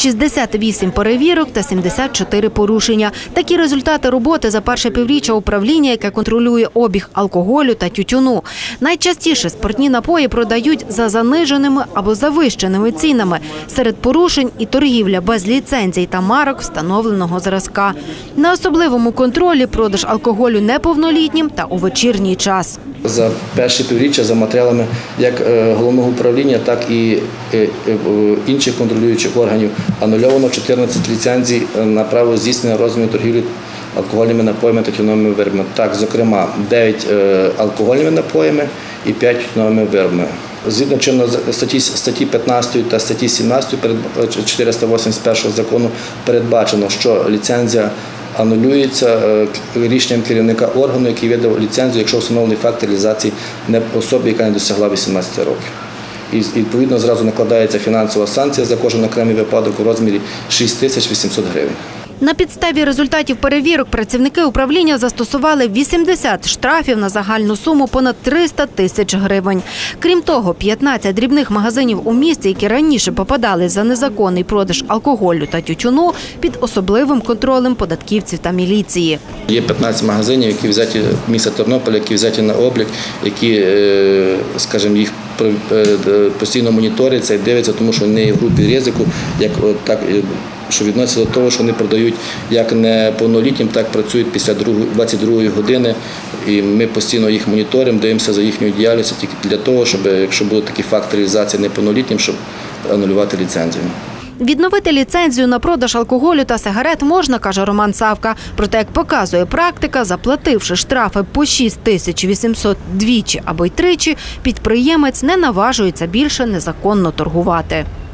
68 перевірок та 74 порушення. Такі результати роботи за перше півріччя управління, яке контролює обіг алкоголю та тютюну. Найчастіше спиртні напої продають за заниженими або завищеними цінами. Серед порушень і торгівля без ліцензій та марок встановленого зразка. На особливому контролі продаж алкоголю неповнолітнім та у вечірній час. За перше півріччя за матеріалами як головного управління, так і інших контролюючих органів анульовано 14 ліцензій на право здійснення розміру торгівлі алкогольними напоями та тютюновими виробами. Так, зокрема, 9 алкогольними напоями і 5 тютюновими виробами. Згідно чинної статті 15 та статті 17 481 закону передбачено, що ліцензія анулюється рішенням керівника органу, який видав ліцензію, якщо встановлений факт реалізації особи, яка не досягла 18 років. І відповідно зразу накладається фінансова санкція за кожен окремий випадок у розмірі 6800 гривень. На підставі результатів перевірок працівники управління застосували 80 штрафів на загальну суму понад 300 тисяч гривень. Крім того, 15 дрібних магазинів у місті, які раніше попадали за незаконний продаж алкоголю та тютюну, під особливим контролем податківців та міліції. Є 15 магазинів, які взяті міста Тернополя, які взяті на облік, які, скажімо, їх постійно моніторяться і дивляться, тому що вони є в групі ризику, що відноситься до того, що вони продають як неповнолітнім, так працюють після 22-ї години. І ми постійно їх моніторимо, дивимося за їхньою діяльністю тільки для того, щоб, якщо буде такий факт реалізації неповнолітнім, щоб анулювати ліцензію. Відновити ліцензію на продаж алкоголю та сигарет можна, каже Роман Савка. Проте, як показує практика, заплативши штрафи по 6800 двічі або й тричі, підприємець не наважується більше незаконно торгувати.